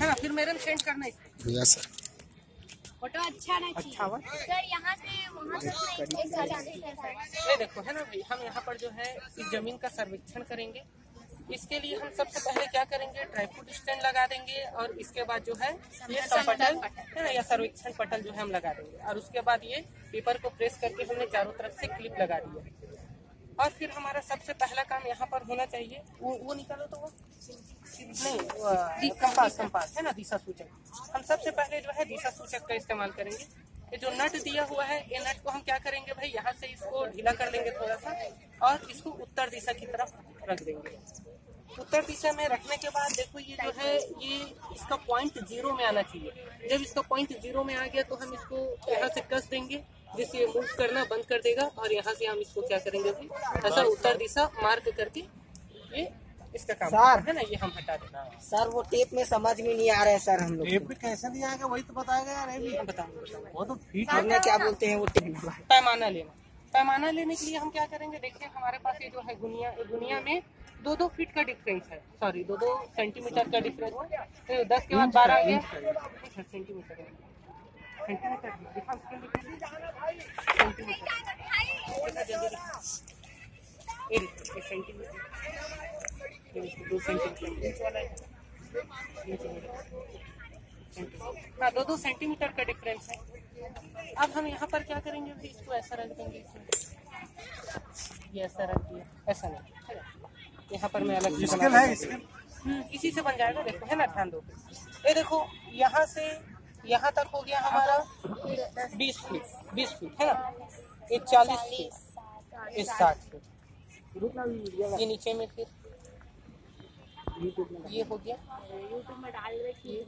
है ना। फिर मेरे में सेंड करना इसको। Yes sir. फोटो अच्छा नहीं चाहिए सर, यहाँ से वहाँ तक ये देखो है ना भाई, हम यहाँ पर जो है इस जमीन का सर्वेक्षण करेंगे। इसके लिए हम सबसे पहले क्या करेंगे, ट्राइपॉड स्टैंड लगा देंगे और इसके बाद जो है ये समपटल है ना या सर्वेक्षण पटल जो है हम लगा देंगे। और उसके बाद ये पेपर को प्रेस करके हमने चारों तरफ से क्लिप लगा दिया। और फिर हमारा सबसे पहला काम यहाँ पर होना चाहिए, वो निकालो तो वो नहीं, कंपास है ना, दिशा सूचक। हम सबसे पहले जो है दिशा सूचक का इस्तेमाल करेंगे। ये जो नट दिया हुआ है, ये नट को हम क्या करेंगे भाई, यहाँ से इसको ढीला कर लेंगे थोड़ा सा और इसको उत्तर दिशा की तरफ रख देंगे। उत्तर दिशा में रखने के बाद देखो ये जो है ये इसका पॉइंट 0 में आना चाहिए। जब इसका पॉइंट 0 में आ गया तो हम इसको यहाँ से कस देंगे, जिससे ये मूव करना बंद कर देगा। और यहाँ से हम इसको क्या करेंगे भाई, ऐसा उत्तर दिशा मार्क करके ये इसका काम सर है ना, ये हम हटा देना। सर वो टेप में समझ में नहीं आ रहा है सर, हम लोग टेप में कैसे नहीं आएगा वही तो बताएगा यार। बताऊंगा वो तो फीट हमने क्या बोलते हैं वो टेप। पैमाना लेना। पैमाना लेने के लिए हम क्या करेंगे, देखिए हमारे पास ये जो है गुनिया में 2-2 फीट का डिफरेंस है, सॉरी 2-2 सेंटीमीटर का डिफरेंस है। तो 10 के बाद 12 आ गया सेंटीमीटर हाँ 2-2 सेंटीमीटर का डिफरेंस है। अब हम यहाँ पर क्या करेंगे, इसको ऐसा रख देंगे, ये ऐसा रख दिया, ऐसा नहीं, यहाँ पर मैं अलग से बना इसी से बन जाएगा। देखो है ना, ध्यान दो, ये देखो यहाँ से यहाँ तक हो गया हमारा 20 फीट है ना, ये 40 फीट, ये 60 फीट। ये नीचे में फिर ये हो गया। यूट्यूब में डाल रखिए।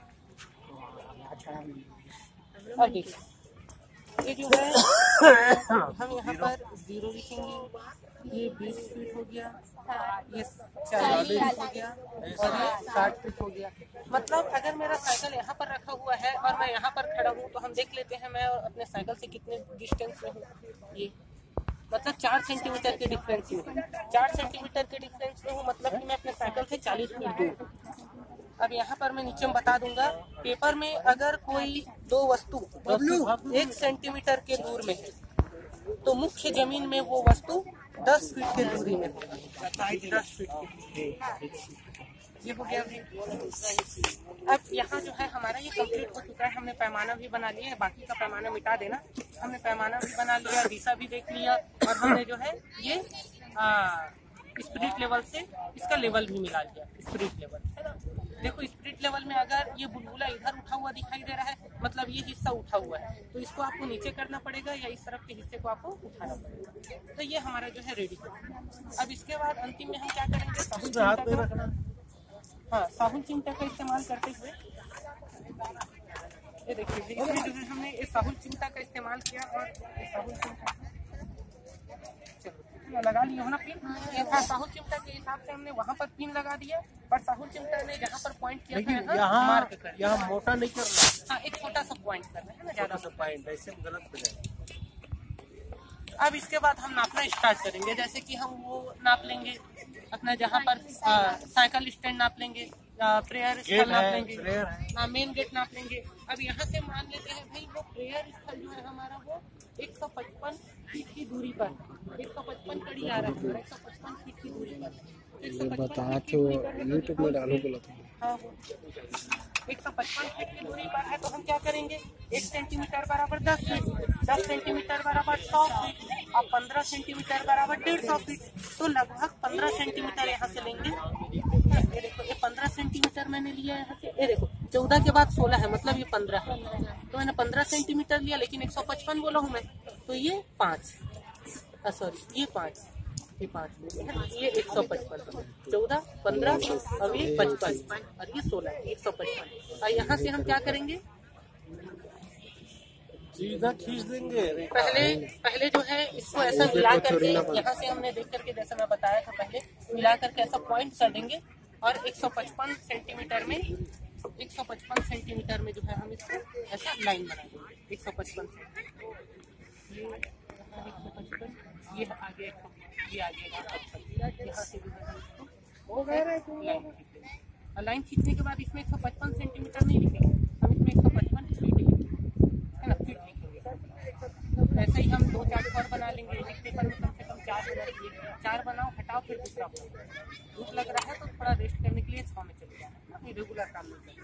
अब देखिए ये जो है हम यहाँ पर 0 लिखेंगे। ये 20 फीट हो गया, ये 40 फीट हो गया और ये 60 फीट हो गया। मतलब अगर मेरा साइकिल यहाँ पर रखा हुआ है और मैं यहाँ पर खड़ा हूँ तो हम देख लेते हैं मैं अपने साइकिल से कितने डिस्टेंस में हूँ। ये मतलब 4 सेंटीमीटर के डिफरेंस में हूँ, 4 सेंटीमीटर के डिफरेंस में हूँ, मतलब कि मैं अपने साइकिल से 40 फीट दूर। अब यहाँ पर मैं नीचे में बता दूंगा, पेपर में अगर कोई 2 वस्तु 1 सेंटीमीटर के दूर में है तो मुख्य जमीन में वो वस्तु 10 फीट के दूरी में होगी, 10 फीट की। ये हो गया भाई। अब यहाँ जो है हमारा ये कंप्लीट हो चुका है। हमने पैमाना भी बना लिया है, बाकी का पैमाना मिटा देना। हमने पैमाना भी बना लिया, दिशा भी देख लिया और हमने जो है ये स्पिरिट लेवल से इसका लेवल भी मिला लिया, स्पिरिट लेवल है ना। देखो स्पिरिट लेवल में अगर ये बुलबुला इधर उठा हुआ दिखाई दे रहा है, मतलब ये हिस्सा उठा हुआ है, तो इसको आपको नीचे करना पड़ेगा या इस तरफ के हिस्से को आपको उठाना पड़ेगा। तो ये हमारा जो है रेडी है। अब इसके बाद अंतिम में हम क्या करेंगे, साबुन चिमटा का इस्तेमाल करते हुए ये देखिए इसमें जो है हमने ये साबुन चिमटा का इस्तेमाल किया और ये साबुन चिमटा चलो लगा लिया हो ना पिन। ये था साहुल चिमटा के हिसाब से हमने वहाँ पर पिन लगा दिया, पर साहुल चिमटा ने जहाँ पर पॉइंट किया था यहाँ मोटा नहीं करना, हाँ एक छोटा सा पॉइंट करना है ना, ज्यादा सा पॉइंट ऐसे गलत हो जाएगा। अब इसके बाद हम नापना स्टार्ट करेंगे, जैसे कि हम वो नाप लेंगे अपना जहाँ पर साइकिल स्टैंड नाप लेंगे, प्रेयर स्थल नाप लेंगे, मेन गेट नाप लेंगे। अब यहाँ से मान लेते हैं भाई वो प्रेयर स्थल जो है हमारा वो 155 फीट की दूरी पर, 155 कड़ी आ रहा है, 155 फीट की दूरी पर बता तो यूट्यूब में डालो बोला था। हाँ 155 फीट की दूरी पर है तो हम क्या करेंगे, 1 सेंटीमीटर बराबर 10 फीट, 10 सेंटीमीटर बराबर 100 फीट और 15 सेंटीमीटर बराबर 150 फीट। तो लगभग 15 सेंटीमीटर यहाँ से लेंगे। ये देखो ये 15 सेंटीमीटर मैंने लिया यहाँ से, ये देखो 14 के बाद 16 है, मतलब ये 15 है, तो मैंने 15 सेंटीमीटर लिया, लेकिन 155 बोला हूँ मैं, तो ये 5 सॉरी ये 5 ये 155, 14 15 अब ये 55 और ये 16 155। और यहाँ से हम क्या करेंगे, सीधा खींच देंगे। पहले जो है इसको ऐसा मिला करके यहाँ से हमने देख करके जैसा मैं बताया था पहले मिला करके ऐसा पॉइंट कर देंगे और 155 सेंटीमीटर में 155 सेंटीमीटर में जो है हम इसको ऐसा लाइन बनाएंगे 155 ये आगे यहाँ से जो है इसको लाइन। और लाइन खींचने के बाद इसमें 155 सेंटीमीटर नहीं लिखेंगे, हम इसमें 155 फीट लिखेंगे, है ना, फीट लिखेंगे। ऐसे ही हम 2 चार्ट और बना लेंगे। एक पेपर में कम से कम 4 बनाइए, 4 बनाओ, हटाओ, फिर दूसरा बनाओ। भूख लग रहा है तो थोड़ा रेस्ट करने के लिए 6 में चले जाना, रेगुलर काम नहीं करना।